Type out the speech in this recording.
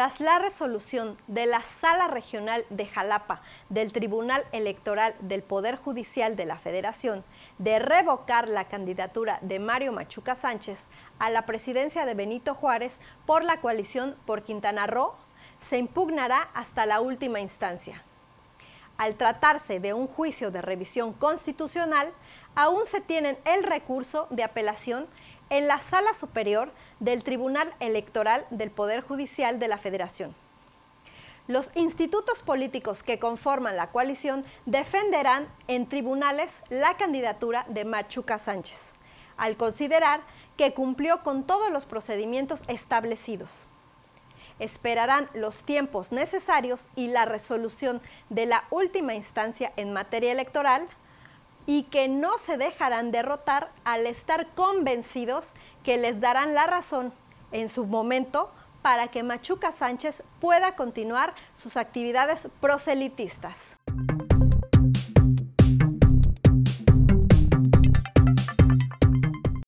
tras la resolución de la Sala Regional de Jalapa del Tribunal Electoral del Poder Judicial de la Federación de revocar la candidatura de Mario Machuca Sánchez a la presidencia de Benito Juárez por la coalición por Quintana Roo, se impugnará hasta la última instancia. Al tratarse de un juicio de revisión constitucional, aún se tiene el recurso de apelación en la Sala Superior del Tribunal Electoral del Poder Judicial de la Federación. Los institutos políticos que conforman la coalición defenderán en tribunales la candidatura de Machuca Sánchez, al considerar que cumplió con todos los procedimientos establecidos. Esperarán los tiempos necesarios y la resolución de la última instancia en materia electoral y que no se dejarán derrotar al estar convencidos que les darán la razón en su momento para que Machuca Sánchez pueda continuar sus actividades proselitistas.